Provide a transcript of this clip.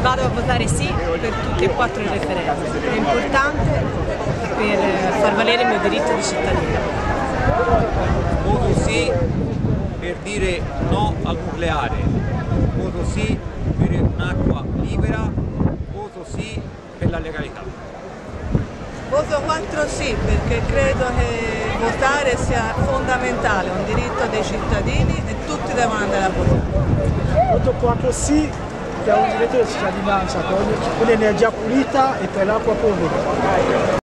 Vado a votare sì per tutti e 4 i referendum. È importante per far valere il mio diritto di cittadino. Voto sì per dire no al nucleare, voto sì per un'acqua libera, voto sì per la legalità. Voto 4 sì, perché credo che votare sia fondamentale, è un diritto dei cittadini e tutti devono andare a votare. Voto 4 sì, che è un diritto di cittadinanza, per l'energia pulita e per l'acqua pubblica.